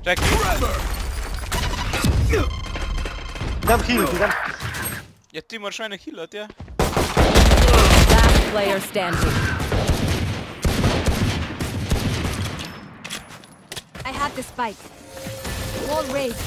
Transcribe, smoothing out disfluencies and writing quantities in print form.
Track. Dam heal, dam. Jätti wahrscheinlich healert, ja. Last player standing. I have the spike. Wall raised.